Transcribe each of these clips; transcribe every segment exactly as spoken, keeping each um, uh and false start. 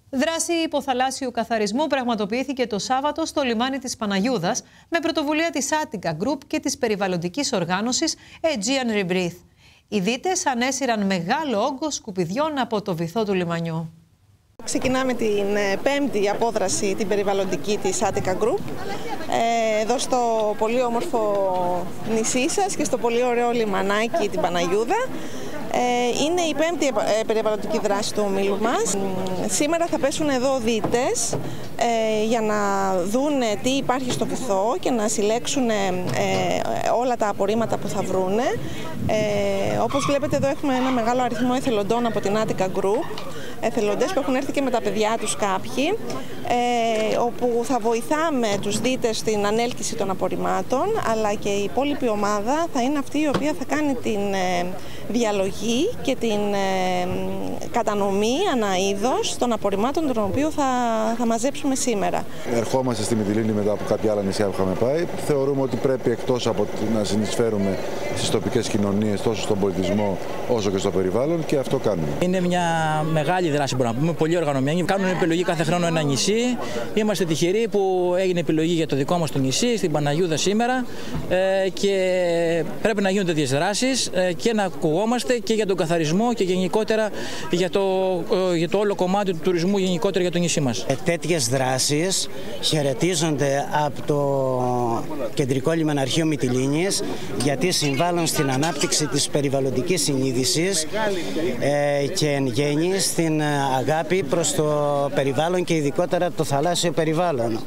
Δράση υποθαλάσσιου καθαρισμού πραγματοποιήθηκε το Σάββατο στο λιμάνι της Παναγιούδας με πρωτοβουλία της Attica Group και της περιβαλλοντικής οργάνωσης Aegean Rebreathe. Οι δίτες ανέσυραν μεγάλο όγκο σκουπιδιών από το βυθό του λιμανιού. Ξεκινάμε την πέμπτη απόδραση, την περιβαλλοντική της Attica Group, εδώ στο πολύ όμορφο νησί σας και στο πολύ ωραίο λιμανάκι την Παναγιούδα. Είναι η πέμπτη περιβαλλοντική δράση του ομίλου μας. Σήμερα θα πέσουν εδώ δίτες για να δούνε τι υπάρχει στο βυθό και να συλλέξουν όλα τα απορρίμματα που θα βρούνε. Όπως βλέπετε εδώ έχουμε ένα μεγάλο αριθμό εθελοντών από την Attica Group, εθελοντές που έχουν έρθει και με τα παιδιά τους κάποιοι, όπου θα βοηθάμε τους δίτες στην ανέλκυση των απορριμμάτων, αλλά και η υπόλοιπη ομάδα θα είναι αυτή η οποία θα κάνει την διαλογή και την κατανομή ανά είδος των απορριμμάτων των οποίων θα, θα μαζέψουμε σήμερα. Ερχόμαστε στη Μυτιλήνη μετά από κάποια άλλα νησιά που είχαμε πάει. Θεωρούμε ότι πρέπει, εκτός από να συνεισφέρουμε στις τοπικές κοινωνίες, τόσο στον πολιτισμό όσο και στο περιβάλλον, και αυτό κάνουμε. Είναι μια μεγάλη δράση, μπορούμε να πούμε, πολύ οργανωμένη. Κάνουμε επιλογή κάθε χρόνο ένα νησί. Είμαστε τυχεροί που έγινε επιλογή για το δικό μας το νησί, στην Παναγιούδα σήμερα, και πρέπει να γίνονται τέτοιες δράσεις και να ακουγόμαστε και για τον καθαρισμό και γενικότερα για το, για το όλο κομμάτι του τουρισμού γενικότερα για το νησί μας. Ε, τέτοιες δράσεις χαιρετίζονται από το Κεντρικό Λιμεναρχείο Μυτιλήνης, γιατί συμβάλλουν στην ανάπτυξη της περιβαλλοντικής συνείδησης ε, και εν γέννη στην αγάπη προς το περιβάλλον και ειδικότερα το θαλάσσιο περιβάλλον.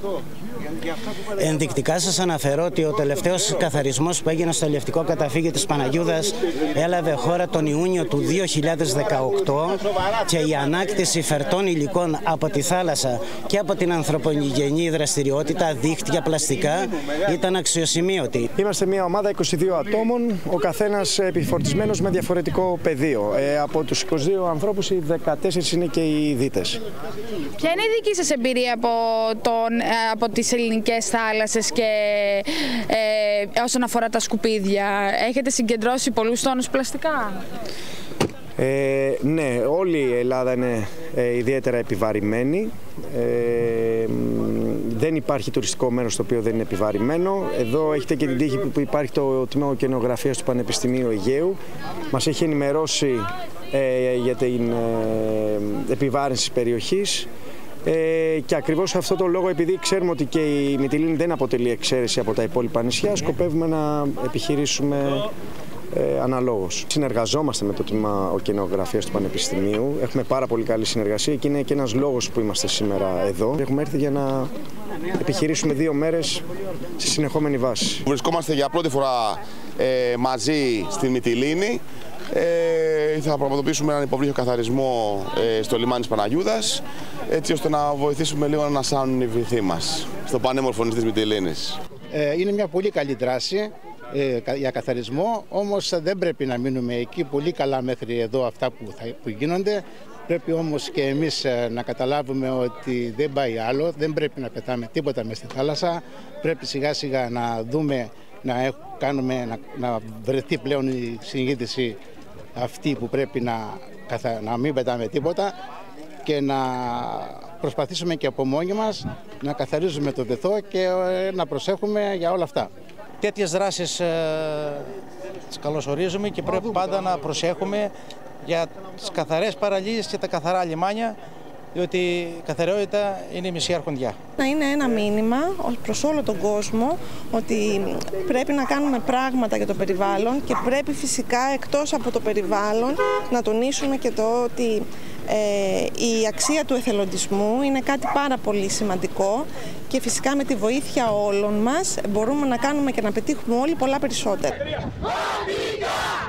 Ενδεικτικά σας αναφέρω ότι ο τελευταίος καθαρισμός που έγινε στο αλλιευτικό καταφύγιο της Παναγιούδας έλαβε χώρα τον Ιούνιο του δύο χιλιάδες δεκαοκτώ και η ανάκτηση φερτών υλικών από τη θάλασσα και από την ανθρωπογενή δραστηριότητα, δίχτυα, πλαστικά, ήταν αξιοσημείωτη. Είμαστε μια ομάδα είκοσι δύο ατόμων, ο καθένας επιφορτισμένος με διαφορετικό πεδίο. Ε, από τους είκοσι δύο ανθρώπους, οι δεκατέσσερις είναι και οι δίτες. Ποια είναι η δική σας εμπειρία από, τον, από τις ελληνικές θάλασσες και ε, όσον αφορά τα σκουπίδια? Έχετε συγκεντρώσει πολλούς τόνους πλαστικά? Ε, ναι, όλη η Ελλάδα είναι ε, ιδιαίτερα επιβαρημένη. Ε, δεν υπάρχει τουριστικό μέρος το οποίο δεν είναι επιβαρημένο. Εδώ έχετε και την τύχη που υπάρχει το Τμήμα Οκεανογραφίας του Πανεπιστημίου Αιγαίου. Μας έχει ενημερώσει ε, για την ε, επιβάρυνση της περιοχής. Ε, και ακριβώς αυτό το λόγο, επειδή ξέρουμε ότι και η Μυτιλήνη δεν αποτελεί εξαίρεση από τα υπόλοιπα νησιά, σκοπεύουμε να επιχειρήσουμε ε, αναλόγως. Συνεργαζόμαστε με το Τμήμα Οκεανογραφίας του Πανεπιστημίου, έχουμε πάρα πολύ καλή συνεργασία και είναι και ένας λόγος που είμαστε σήμερα εδώ. Έχουμε έρθει για να επιχειρήσουμε δύο μέρες σε συνεχόμενη βάση. Βρισκόμαστε για πρώτη φορά ε, μαζί στη Μυτιλήνη. Ε, θα πραγματοποιήσουμε έναν υποβρύχιο καθαρισμό ε, στο λιμάνι της Παναγιούδας, έτσι ώστε να βοηθήσουμε λίγο να ανασάνουν οι βυθοί μας στο πανέμορφο νησί της Μυτιλήνης. Ε, είναι μια πολύ καλή δράση ε, για καθαρισμό, όμως δεν πρέπει να μείνουμε εκεί. Πολύ καλά μέχρι εδώ αυτά που, θα, που γίνονται. Πρέπει όμως και εμείς να καταλάβουμε ότι δεν πάει άλλο, δεν πρέπει να πετάμε τίποτα μες στη θάλασσα. Πρέπει σιγά σιγά να δούμε, να, έχουμε, κάνουμε, να, να βρεθεί πλέον η συνείδηση αυτή που πρέπει να, να μην πετάμε τίποτα και να προσπαθήσουμε και από μόνοι μας να καθαρίζουμε το βυθό και να προσέχουμε για όλα αυτά. Τέτοιες δράσεις ε, τις καλωσορίζουμε και πρέπει πάντα να προσέχουμε για τις καθαρές παραλίες και τα καθαρά λιμάνια, διότι η καθαριότητα είναι η μισή αρχοντιά. Να είναι ένα μήνυμα προς όλο τον κόσμο ότι πρέπει να κάνουμε πράγματα για το περιβάλλον και πρέπει φυσικά εκτός από το περιβάλλον να τονίσουμε και το ότι ε, η αξία του εθελοντισμού είναι κάτι πάρα πολύ σημαντικό και φυσικά με τη βοήθεια όλων μας μπορούμε να κάνουμε και να πετύχουμε όλοι πολλά περισσότερα.